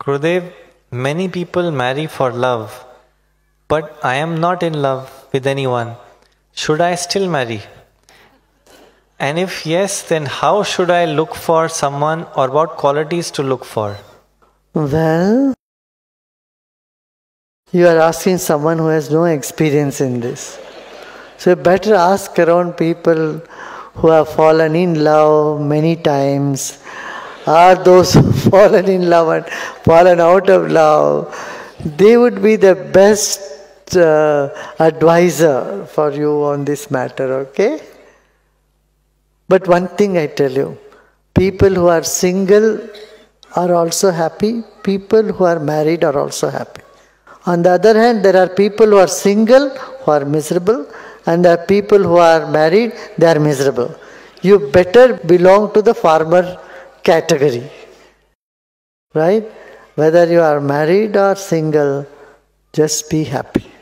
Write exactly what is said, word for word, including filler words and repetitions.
Gurudev, many people marry for love, but I am not in love with anyone. Should I still marry? And if yes, then how should I look for someone, or what qualities to look for? Well, you are asking someone who has no experience in this. So you better ask around people who have fallen in love many times, or those who have fallen in love and fallen out of love. They would be the best uh, advisor for you on this matter, okay? But one thing I tell you, people who are single are also happy, people who are married are also happy. On the other hand, there are people who are single who are miserable, and there are people who are married, they are miserable. You better belong to the former category, right? Whether you are married or single, just be happy.